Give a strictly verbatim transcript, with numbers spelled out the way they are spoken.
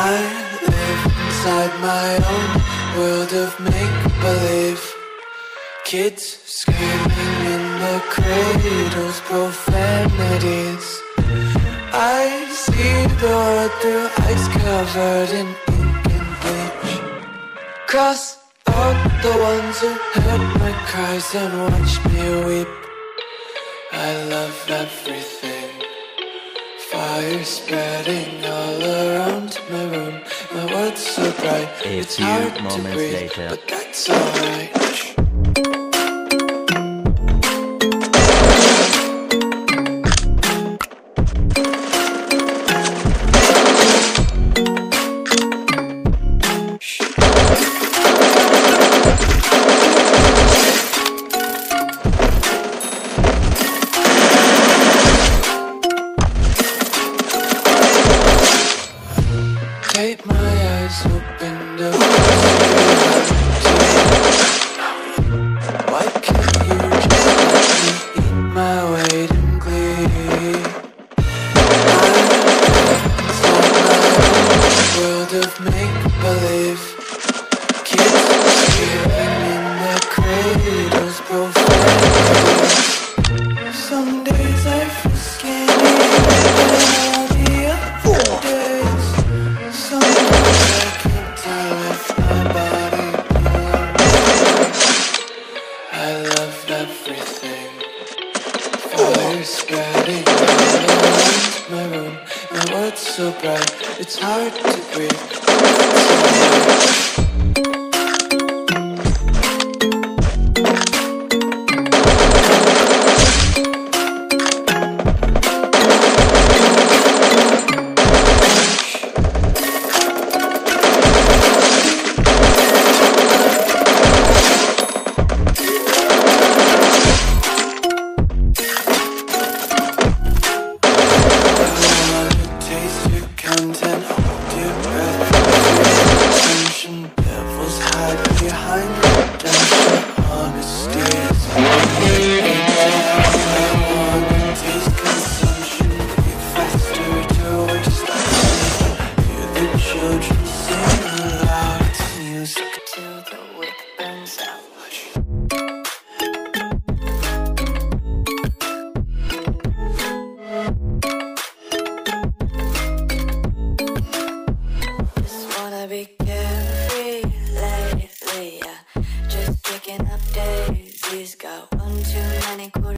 I live inside my own world of make-believe. Kids screaming in the cradles, profanities. I see the world through ice covered in ink and bleach. Cross out the ones who heard my cries and watched me weep. I love everything. Fire spreading all around my room. My world's so bright, A it's few hard to moments breathe, later. but that's alright. Keep my eyes open to why can't you just let me eat my weight in glee? I'm inside my own world of make-believe. Kids screaming in their cradles, profanities. Some days I feel skinny and all the other days. Sometimes I can't tell if my body belongs. I love everything. Fire spreading all around my room. My world's so bright, it's hard to breathe. Content, hold your breath, attention. Devils hide behind redemption. Honesty is I wanna taste consumption. Breathe faster to waste life. Hear the children sing aloud. It's music till the wick burns out. Be carefree lately, yeah. Just picking up daisies. Got one too many quarters.